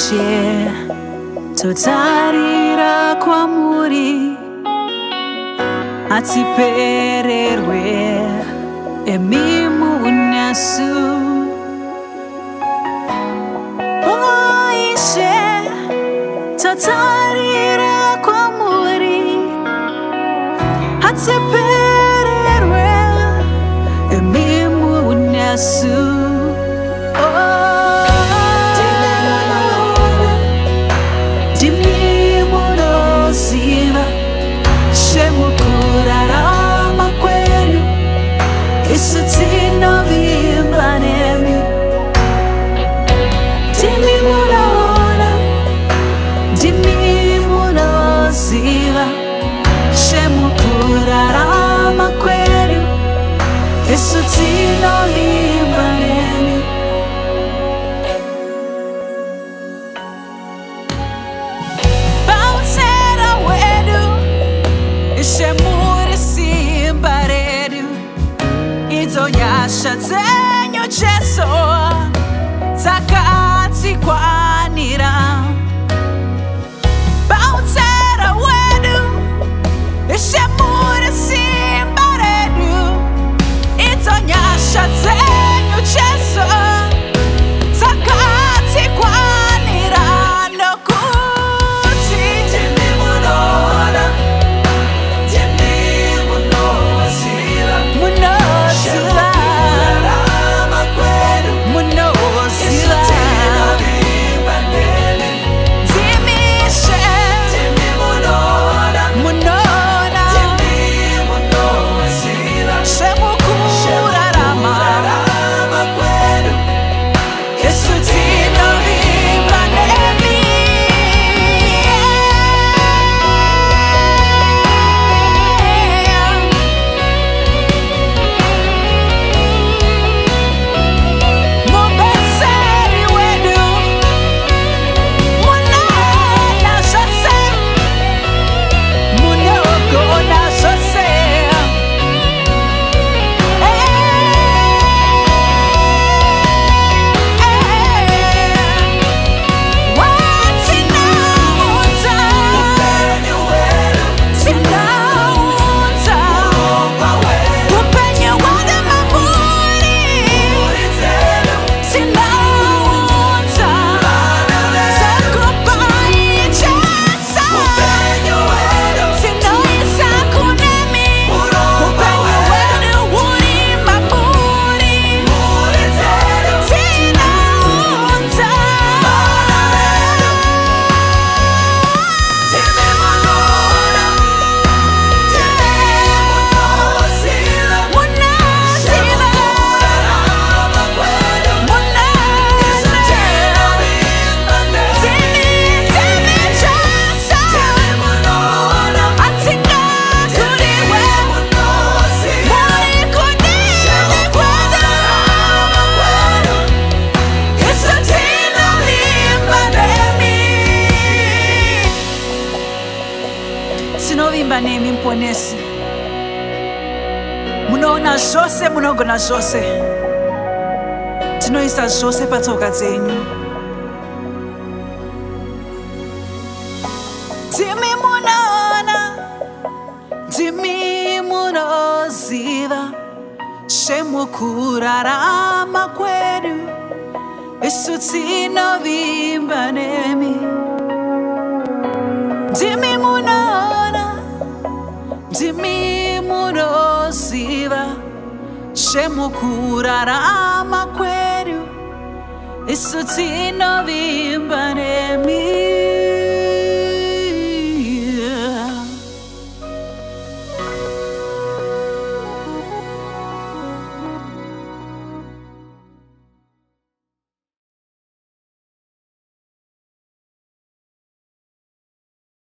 ishe totarira kwamuri atipererwe emimunasu ishe totarira kwamuri atipererwe emimunasu Zenyu Jesu takati kwanira Bautsera wedu Ishemure simbaredu Itonyasha zenyu Jesu takati kwanira Nokuti Jimi munona Jimi munosila Munosila Nemi mponesi munoona zvose munogona zvose tinoisa zvose patsoka dzenyu timi munoona timi munoziva zvemukurarama kwedu isu tinovimba nemi timi munoona timi munoziva zvemukurarama kwedu isu tinovimba nemi